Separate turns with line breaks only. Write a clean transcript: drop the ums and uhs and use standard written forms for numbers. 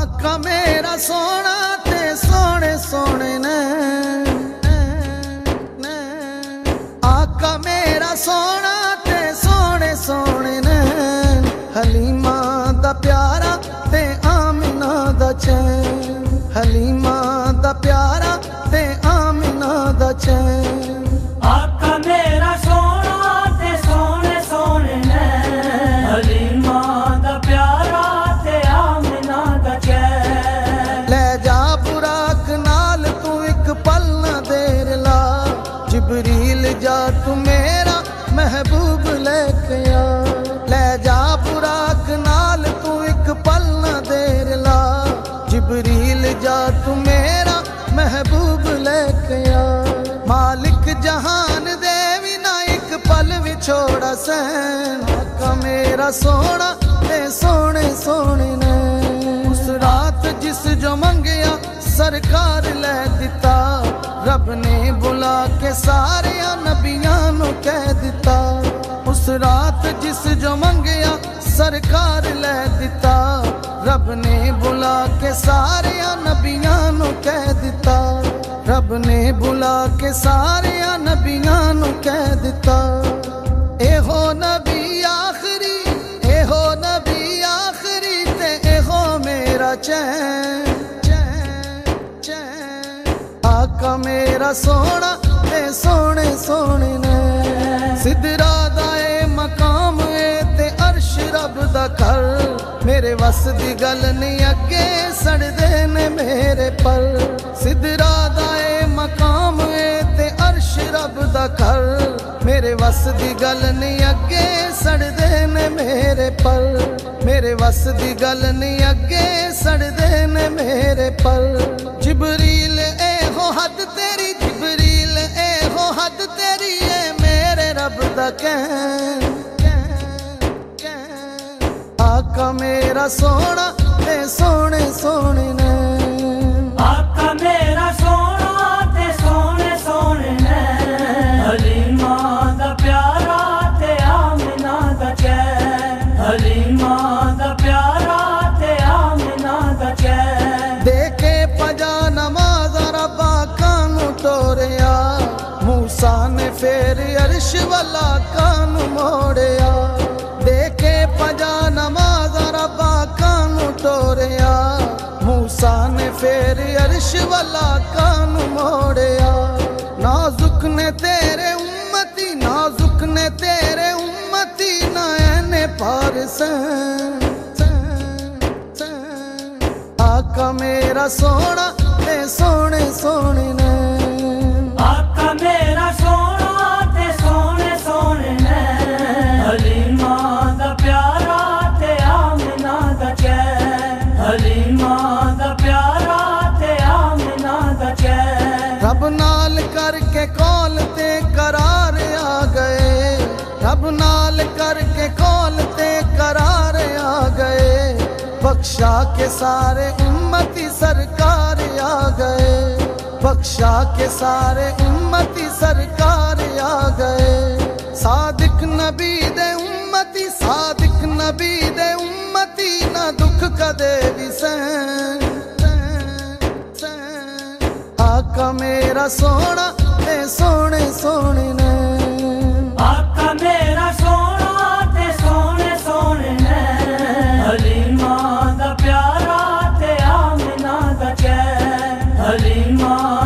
आका मेरा सोना ते सोने सोने ने, आका मेरा सोना ते सोने सोने ने, हलीमा दा प्यारा ते आमिना दा चैन, हलीमा दा प्यारा ते आमिना दा चैन।
आका मेरा सोना ते सोने सोने ने, हलीमा दा प्यारा ते आमिना दा चैन।
ले जा बुराक नाल तू एक पल न देर ला, जिबरील जा तू मेरा महबूब लेके आ। ले जा बुराक नाल तू एक पल न देर ला, जिबरील जा तू मेरा महबूब लेके आ। मालिक जहान दे भी ना एक पल भी छोड़ा सैन, आका मेरा सोना ते सोने सोने ने। उस रात जिस जो मंगया सरकार ले दिता, रब ने बुला के सारे नबियां नू कह दिता। उस रात जिस जो मंगया सरकार ले दिता, रब ने बुला के सारे नबियां नू कह दिता, रब ने बुला के सारे नबियां नू कह दिता। एहो नबी आखरी, एहो नबी आखरी ते एहो मेरा चैन, आका मेरा सोना ते सोने सोने ने। सिदरा दा ए मकाम ए ते अर्श रब दा घर, मेरे वस दी गल नहीं अगे सड़दे ने मेरे पर। सिदरा दा ए मकाम ए ते अर्श रब दा घर, मेरे वस दी गल नहीं अगे सड़दे ने मेरे पर, मेरे वस दी गल नहीं अगे सड़दे ने मेरे पर। जिबरील ए हो हद तेरी, जिबरील ए हो हद तेरी है मेरे रब दा कहन, आका मेरा सोना ते सोने सोने ने।
आका मेरा सोना ते सोने सोने ने, हलीमा दा प्यारा ते आमिना दा चैन, हलीमा दा प्यारा ते आमिना दा चैन।
देखे पजा नमाज रब्बा कानू तोड़िया, मूसा ने फिर अर्श वाला कानू मोड़िया। देखे पजा नमाज रब्बा कानू तोड़िया, मूसा ने फिर अर्श वाला कानू मोड़िया। नाजुक ने तेरे उम्मती, नाजुक ने तेरे उम्मती नैने पार सैन, आका मेरा सोना ते सोने सोने ने।
आका मेरा सोना ते सोने सोने ने, हलीमा दा प्यारा ते आमिना दा चैन, हलीमा दा प्यारा ते आमिना दा चैन।
रब नाल करके कौल ते करार आ गए, रब नाल करके कौल ते करार आ गए। बख्शा के सारे उम्मती सरकार आ गए, बख्शा के सारे उम्मती सरकार आ गए। सादिक नबी दे उम्मती, सादिक नबी दे उम्मती ना दुख कदे भी सहन, आका मेरा सोना ते सोने सोने ने।
आका मेरा सोना ते सोने सोने ने, हलीमा दा प्यारा ते आमिना दा चैन, हलीमा